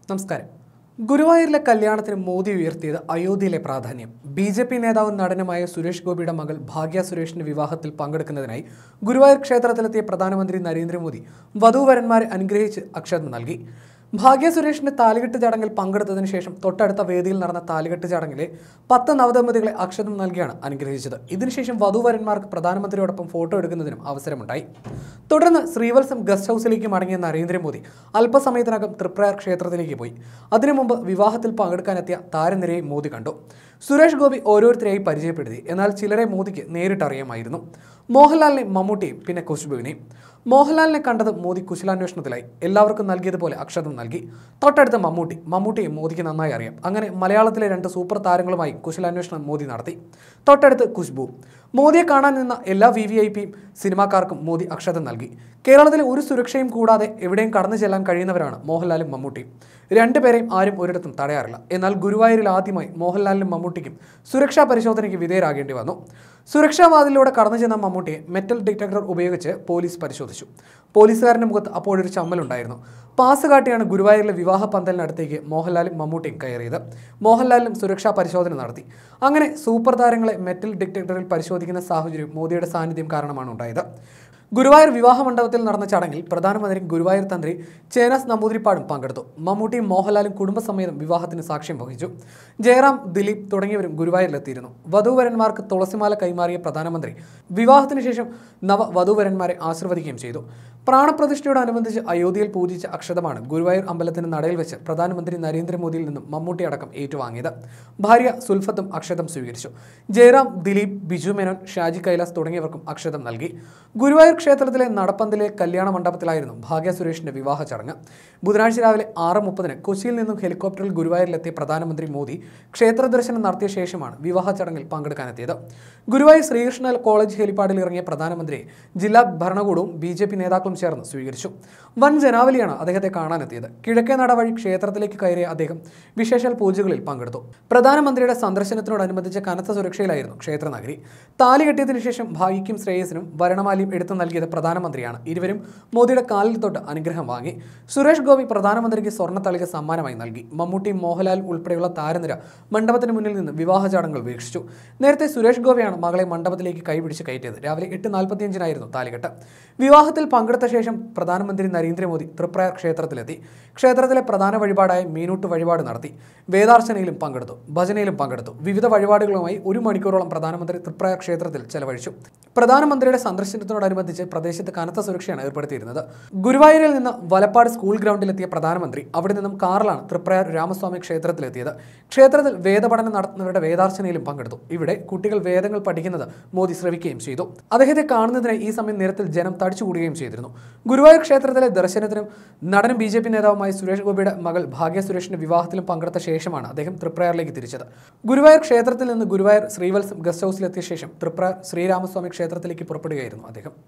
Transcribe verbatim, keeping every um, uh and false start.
നമസ്കാരം. ഗുരുവായൂരിലെ കല്യാണത്തിന് മോദി ഉയർത്തിയത് അയോധ്യയിലെ പ്രാധാന്യം. ബി ജെ പി നേതാവും നടനുമായ സുരേഷ് ഗോപിയുടെ മകൾ ഭാഗ്യ സുരേഷിന്റെ വിവാഹത്തിൽ പങ്കെടുക്കുന്നതിനായി ഗുരുവായൂർ ക്ഷേത്രത്തിലെത്തിയ പ്രധാനമന്ത്രി നരേന്ദ്രമോദി വധൂവരന്മാരെ അനുഗ്രഹിച്ച് അക്ഷതം നൽകി. ഭാഗ്യ സുരേഷിന്റെ താലികെട്ട് ചടങ്ങിൽ പങ്കെടുത്തതിനു ശേഷം തൊട്ടടുത്ത വേദിയിൽ നടന്ന താലികെട്ട് ചടങ്ങിലെ പത്ത് നവദമ്പതികളെ അക്ഷതം നൽകിയാണ് അനുഗ്രഹിച്ചത്. ഇതിനുശേഷം വധൂവരന്മാർക്ക് പ്രധാനമന്ത്രിയോടൊപ്പം ഫോട്ടോ എടുക്കുന്നതിനും അവസരമുണ്ടായി. തുടർന്ന് ശ്രീവത്സം ഗസ്റ്റ് ഹൗസിലേക്ക് മടങ്ങിയ നരേന്ദ്രമോദി അല്പസമയത്തിനകം തൃപ്രയാർ ക്ഷേത്രത്തിലേക്ക് പോയി. അതിനു മുമ്പ് വിവാഹത്തിൽ പങ്കെടുക്കാനെത്തിയ താരനിരയെ മോദി കണ്ടു. സുരേഷ് ഗോപി ഓരോരുത്തരെയായി പരിചയപ്പെടുത്തി. എന്നാൽ ചിലരെ മോദിക്ക് നേരിട്ടറിയാമായിരുന്നു. മോഹൻലാലിനെയും മമ്മൂട്ടിയും പിന്നെ ഖുശ്ബുവിനെയും. മോഹൻലാലിനെ കണ്ടത് മോദി കുശലാന്വേഷണത്തിലായി. എല്ലാവർക്കും നൽകിയതുപോലെ അക്ഷതം നൽകി. തൊട്ടടുത്ത മമ്മൂട്ടി മമ്മൂട്ടിയെ മോദിക്ക് നന്നായി അറിയാം. അങ്ങനെ മലയാളത്തിലെ രണ്ട് സൂപ്പർ താരങ്ങളുമായി കുശലാന്വേഷണം മോദി നടത്തി. തൊട്ടടുത്ത് ഖുശ്ബു. മോദിയെ കാണാൻ നിന്ന എല്ലാ വി വി ഐ പിയും സിനിമാക്കാർക്കും മോദി അക്ഷതം നൽകി. കേരളത്തിലെ ഒരു സുരക്ഷയും കൂടാതെ എവിടെയും കടന്നു ചെല്ലാൻ കഴിയുന്നവരാണ് മോഹൻലാലും മമ്മൂട്ടിയും. രണ്ടുപേരെയും ആരും ഒരിടത്തും തടയാറില്ല. എന്നാൽ ഗുരുവായൂരിൽ ആദ്യമായി മോഹൻലാലിനും മമ്മൂട്ടിക്കും സുരക്ഷാ പരിശോധനയ്ക്ക് വിധേയരാകേണ്ടി വന്നു. സുരക്ഷാവാതിലൂടെ കടന്നു ചെന്ന മമ്മൂട്ടിയെ മെറ്റൽ ഡിറ്റക്ടർ ഉപയോഗിച്ച് പോലീസ് പരിശോധിച്ചു. പോലീസുകാരൻ്റെ മുഖത്ത് അപ്പോഴൊരു ചമ്മലുണ്ടായിരുന്നു. പാസ് കാട്ടിയാണ് ഗുരുവായൂരിലെ വിവാഹ പന്തലിനടുത്തേക്ക് മോഹൻലാലും മമ്മൂട്ടിയും കയറിയത്. മോഹൻലാലിനും സുരക്ഷാ പരിശോധന നടത്തി. അങ്ങനെ സൂപ്പർ താരങ്ങളെ മെറ്റൽ ഡിറ്റക്ടറിൽ പരിശോധിക്കുന്ന സാഹചര്യം മോദിയുടെ സാന്നിധ്യം കാരണമാണ് ഉണ്ടായത്. ഗുരുവായൂർ വിവാഹ മണ്ഡപത്തിൽ നടന്ന ചടങ്ങിൽ പ്രധാനമന്ത്രി ഗുരുവായൂർ തന്ത്രി ചേനാസ് നമ്പൂതിരിപ്പാടും പങ്കെടുത്തു. മമ്മൂട്ടിയും മോഹൻലാലും കുടുംബസമേതം വിവാഹത്തിന് സാക്ഷ്യം വഹിച്ചു. ജയറാം, ദിലീപ് തുടങ്ങിയവരും ഗുരുവായൂരിലെത്തിയിരുന്നു. വധൂവരന്മാർക്ക് തുളസിമാല കൈമാറിയ പ്രധാനമന്ത്രി വിവാഹത്തിന് ശേഷം നവ വധൂവരന്മാരെ ആശീർവദിക്കുകയും ചെയ്തു. പ്രാണപ്രതിഷ്ഠയോടനുബന്ധിച്ച് അയോധ്യയിൽ പൂജിച്ച അക്ഷതമാണ് ഗുരുവായൂർ അമ്പലത്തിന് നടയിൽ വെച്ച് പ്രധാനമന്ത്രി നരേന്ദ്രമോദിയിൽ നിന്നും മമ്മൂട്ടി അടക്കം ഏറ്റുവാങ്ങിയത്. ഭാര്യ സുൽഫത്തും അക്ഷതം സ്വീകരിച്ചു. ജയറാം, ദിലീപ്, ബിജു മേനോൻ, ഷാജി കൈലാസ് തുടങ്ങിയവർക്കും അക്ഷതം നൽകി. ഗുരുവായൂർ ക്ഷേത്രത്തിലെ നടപ്പന്തലിലെ കല്യാണ മണ്ഡപത്തിലായിരുന്നു ഭാഗ്യ സുരേഷിന്റെ വിവാഹ ചടങ്ങ്. ബുധനാഴ്ച രാവിലെ ആറ് മുപ്പതിന് കൊച്ചിയിൽ നിന്നും ഹെലികോപ്റ്ററിൽ ഗുരുവായൂരിലെത്തിയ പ്രധാനമന്ത്രി മോദി ക്ഷേത്ര ദർശനം നടത്തിയ ശേഷമാണ് വിവാഹ ചടങ്ങിൽ പങ്കെടുക്കാനെത്തിയത്. ഗുരുവായൂർ ശ്രീകൃഷ്ണ കോളേജ് ഹെലിപ്പാഡിൽ ഇറങ്ങിയ പ്രധാനമന്ത്രിയെ ജില്ലാ ഭരണകൂടവും ബി ജെ പി നേതാക്കളും ചേർന്ന് സ്വീകരിച്ചു. വൻ ജനാവലിയാണ് അദ്ദേഹത്തെ കാണാനെത്തിയത്. കിഴക്കേ നട വഴി ക്ഷേത്രത്തിലേക്ക് കയറിയ അദ്ദേഹം വിശേഷാൽ പൂജകളിൽ പങ്കെടുത്തു. പ്രധാനമന്ത്രിയുടെ സന്ദർശനത്തിനോടനുബന്ധിച്ച് കനത്ത സുരക്ഷയിലായിരുന്നു ക്ഷേത്രനഗരി. താലി കെട്ടിയതിനു ശേഷം ഭാഗ്യയ്ക്കും ശ്രേയസിനും വരണമാലിയും എടുത്തു നൽകിയത് പ്രധാനമന്ത്രിയാണ്. ഇരുവരും മോദിയുടെ കാലിൽ തൊട്ട് അനുഗ്രഹം വാങ്ങി. സുരേഷ് ഗോപി പ്രധാനമന്ത്രിക്ക് സ്വർണ്ണ തളിക സമ്മാനമായി നൽകി. മമ്മൂട്ടിയും മോഹൻലാൽ ഉൾപ്പെടെയുള്ള താരനിര മണ്ഡപത്തിന് മുന്നിൽ നിന്ന് വിവാഹ ചടങ്ങുകൾ വീക്ഷിച്ചു. നേരത്തെ സുരേഷ് ഗോപിയാണ് മകളെ മണ്ഡപത്തിലേക്ക് കൈപിടിച്ച് കയറ്റിയത്. രാവിലെ എട്ട് നാൽപ്പത്തിയഞ്ചിനായിരുന്നു താലികെട്ട്. വിവാഹത്തിൽ പങ്കെടുത്ത ശേഷം പ്രധാനമന്ത്രി നരേന്ദ്രമോദി തൃപ്രയാർ ക്ഷേത്രത്തിലെത്തി. ക്ഷേത്രത്തിലെ പ്രധാന വഴിപാടായ മീനൂട്ട് വഴിപാട് നടത്തി. വേദാർച്ചനയിലും പങ്കെടുത്തു. ഭജനയിലും പങ്കെടുത്തു. വിവിധ വഴിപാടുകളുമായി ഒരു മണിക്കൂറോളം പ്രധാനമന്ത്രി തൃപ്രയാർ ക്ഷേത്രത്തിൽ ചെലവഴിച്ചു. പ്രധാനമന്ത്രിയുടെ സന്ദർശനത്തോടനുബന്ധിച്ച് പ്രദേശത്ത് കനത്ത സുരക്ഷയാണ് ഏർപ്പെടുത്തിയിരുന്നത്. ഗുരുവായൂരിൽ നിന്ന് വലപ്പാട് സ്കൂൾ ഗ്രൗണ്ടിലെത്തിയ പ്രധാനമന്ത്രി അവിടെ നിന്നും കാറിലാണ് തൃപ്രയാർ രാമസ്വാമി ക്ഷേത്രത്തിലെത്തിയത്. ക്ഷേത്രത്തിൽ വേദപഠനം നടത്തുന്നവരുടെ വേദാർച്ചനയിലും പങ്കെടുത്തു. ഇവിടെ കുട്ടികൾ വേദങ്ങൾ പഠിക്കുന്നത് മോദി ശ്രവിക്കുകയും ചെയ്തു. അദ്ദേഹത്തെ കാണുന്നതിനായി ഈ സമയം നിരത്തിൽ ജനം തടിച്ചുകൂടുകയും ചെയ്തിരുന്നു. ഗുരുവായൂർ ക്ഷേത്രത്തിലെ ദർശനത്തിനും നടനും ബി ജെ പി നേതാവുമായ സുരേഷ് ഗോപിയുടെ മകൾ ഭാഗ്യ സുരേഷിന്റെ വിവാഹത്തിലും പങ്കെടുത്ത ശേഷമാണ് അദ്ദേഹം തൃപ്രയാറിലേക്ക് തിരിച്ചത്. ഗുരുവായൂർ ക്ഷേത്രത്തിൽ നിന്ന് ഗുരുവായൂർ ശ്രീവത്സം ഗസ്റ്റ് ഹൗസിലെത്തിയ ശേഷം തൃപ്രയാർ ശ്രീരാമസ്വാമി ക്ഷേത്രത്തിലേക്ക് പുറപ്പെടുകയായിരുന്നു അദ്ദേഹം.